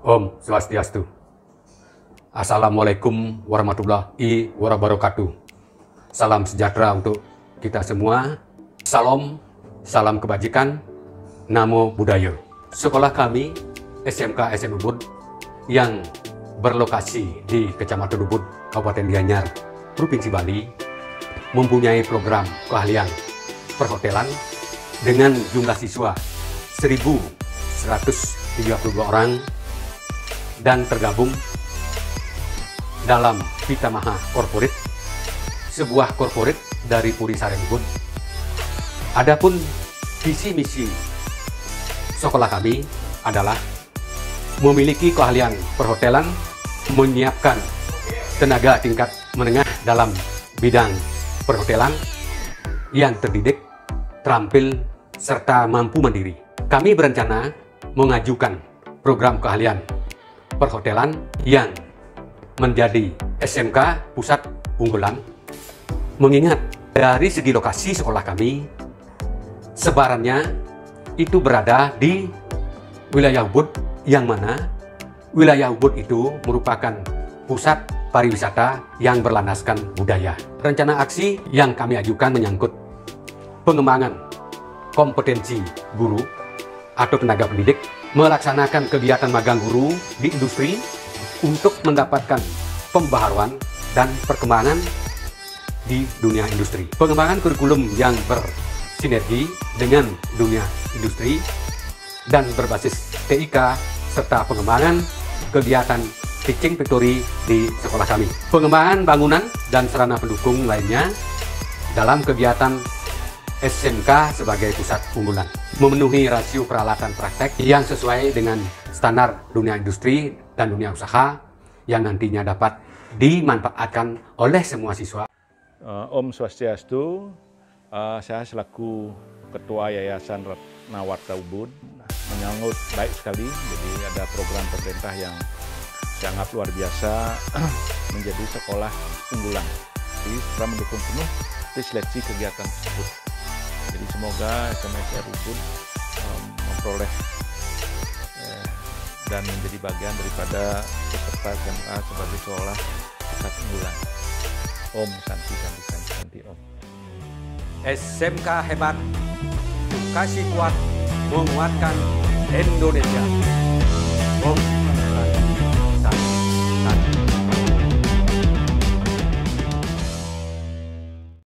Om Swastiastu. Assalamualaikum warahmatullahi wabarakatuh. Salam sejahtera untuk kita semua. Salam, salam kebajikan, namo buddhaya. Sekolah kami SMK SN Ubud yang berlokasi di Kecamatan Ubud, Kabupaten Gianyar, Provinsi Bali, mempunyai program keahlian perhotelan dengan jumlah siswa 1.132 orang dan tergabung dalam Pitamaha Corporate, sebuah corporate dari Puri Saren Ubud. Adapun visi misi sekolah kami adalah memiliki keahlian perhotelan, menyiapkan tenaga tingkat menengah dalam bidang perhotelan yang terdidik, terampil, serta mampu mandiri. Kami berencana mengajukan program keahlian perhotelan yang menjadi SMK pusat unggulan, mengingat dari segi lokasi sekolah kami sebarannya itu berada di wilayah Ubud, yang mana wilayah Ubud itu merupakan pusat pariwisata yang berlandaskan budaya. Rencana aksi yang kami ajukan menyangkut pengembangan kompetensi guru atau tenaga pendidik, melaksanakan kegiatan magang guru di industri untuk mendapatkan pembaharuan dan perkembangan di dunia industri. Pengembangan kurikulum yang bersinergi dengan dunia industri dan berbasis TIK, serta pengembangan kegiatan teaching factory di sekolah kami. Pengembangan bangunan dan sarana pendukung lainnya dalam kegiatan SMK sebagai pusat unggulan, memenuhi rasio peralatan praktek yang sesuai dengan standar dunia industri dan dunia usaha yang nantinya dapat dimanfaatkan oleh semua siswa. Om Swastiastu, saya selaku Ketua Yayasan Ratnawarta Ubud menyambut baik sekali. Jadi ada program pemerintah yang sangat luar biasa menjadi sekolah unggulan. Jadi setelah mendukung penuh diseleksi kegiatan tersebut. Jadi semoga SMSR Ubud memperoleh dan menjadi bagian daripada peserta SMA sebagai sekolah pusat unggulan. Om Santi Santi Santi Santi Om. SMK hebat, edukasi kuat, menguatkan Indonesia. Om.